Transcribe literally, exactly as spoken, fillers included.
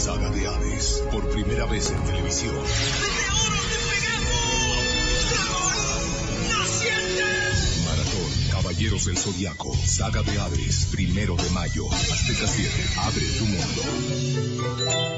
Saga de Hades, por primera vez en televisión. Maratón, Caballeros del Zodiaco, Saga de Hades, primero de mayo. Azteca siete, abre tu mundo.